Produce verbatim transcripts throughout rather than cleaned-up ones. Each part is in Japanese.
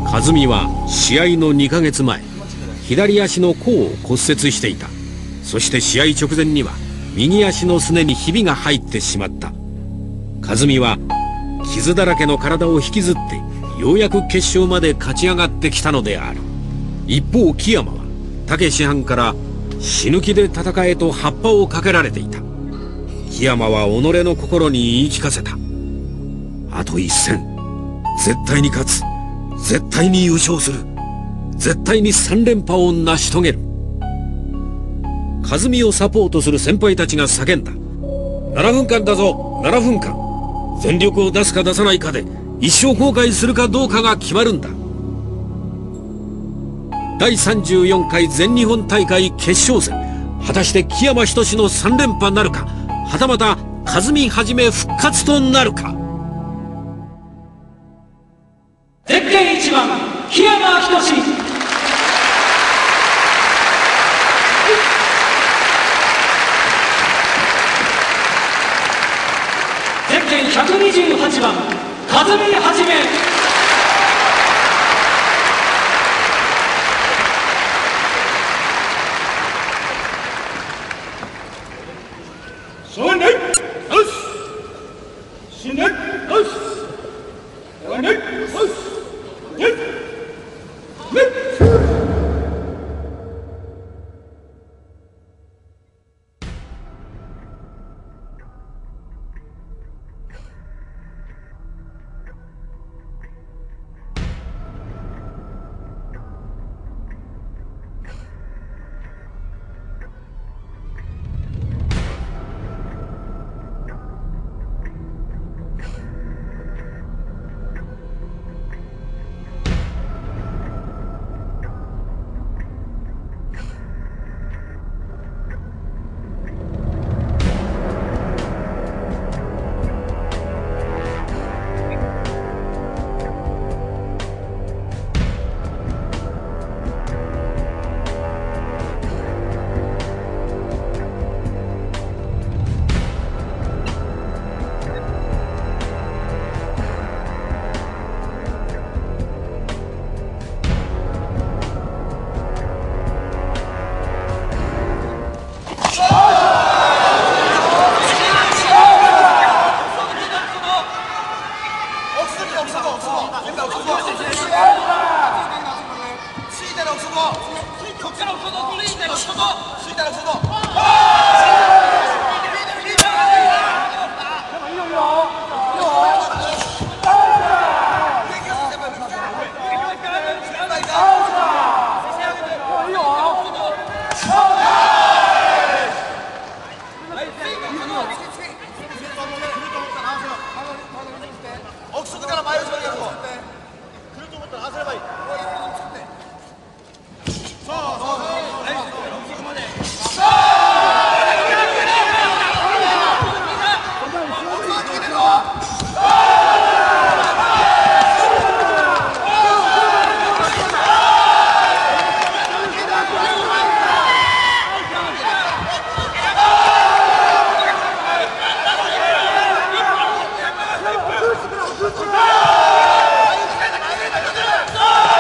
和美は試合のにかげつまえ、左足の甲を骨折していた。そして試合直前には右足のすねにひびが入ってしまった。和美は傷だらけの体を引きずってようやく決勝まで勝ち上がってきたのである。一方木山は武師範から死ぬ気で戦えと葉っぱをかけられていた。木山は己の心に言い聞かせた。あと一戦、絶対に勝つ、絶対に優勝する、絶対に三連覇を成し遂げる。和美をサポートする先輩たちが叫んだ。ななふんかんだぞ、ななふんかん。全力を出すか出さないかで一生後悔するかどうかが決まるんだ。だいさんじゅうよんかい全日本大会決勝戦、果たして木山仁のさん連覇なるか、はたまた和美はじめ復活となるか。 ゼッケンいちばん木山仁。ゼッケンひゃくにじゅうはちばん和美はじめ。 Ah!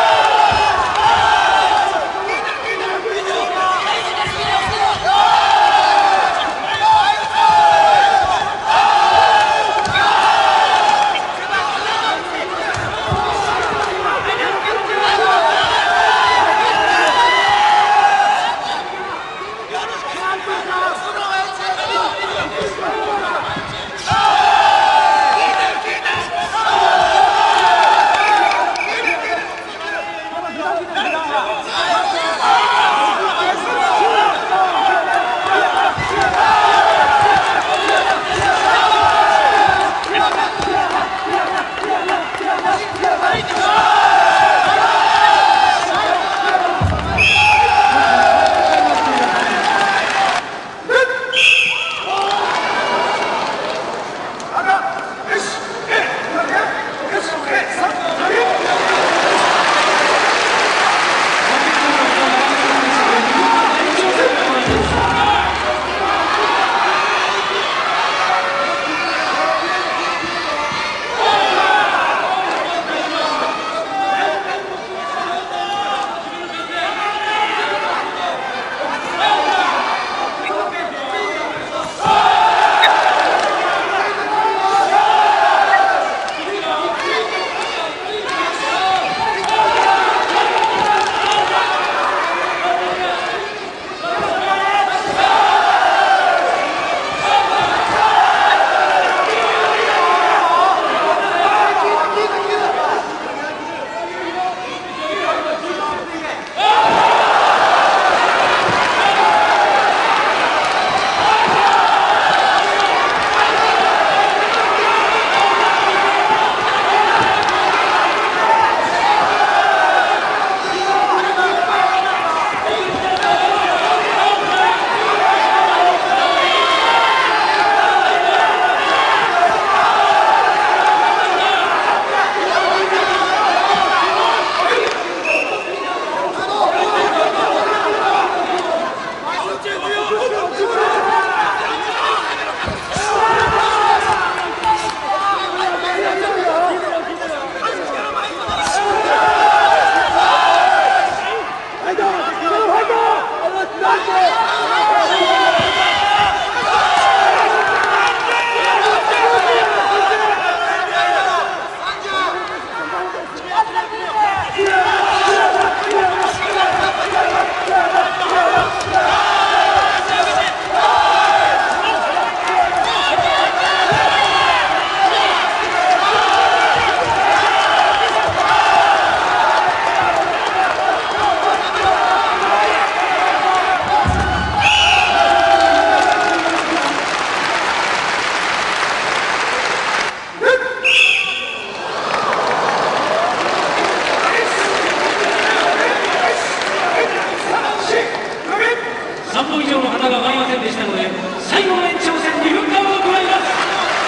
せんでしたので、最後の延長戦にふんかんを行います。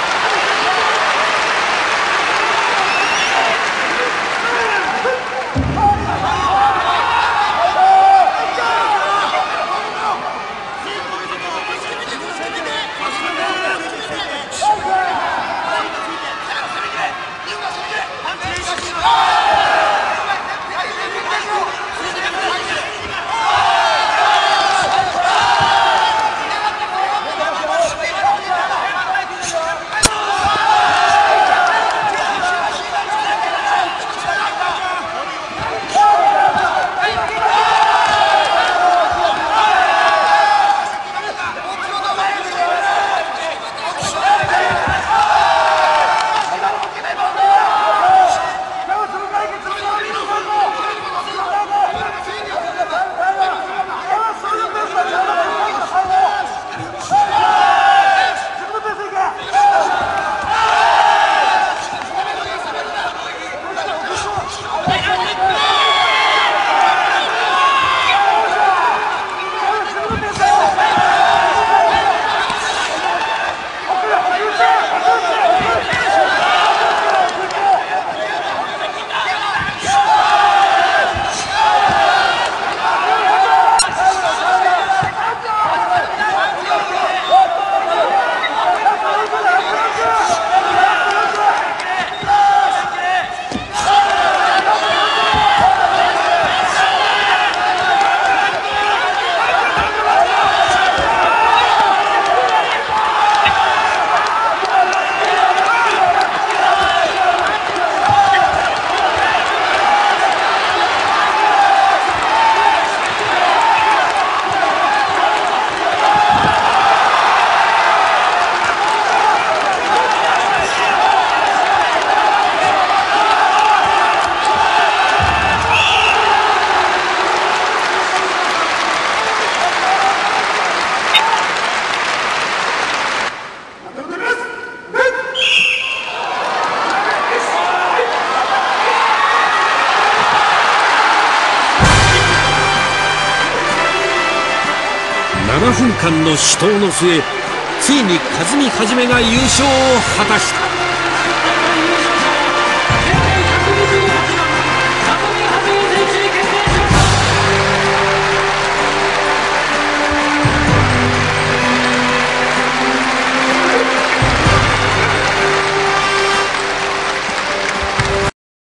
ななふんかんの死闘の末、ついに和美はじめが優勝を果たした。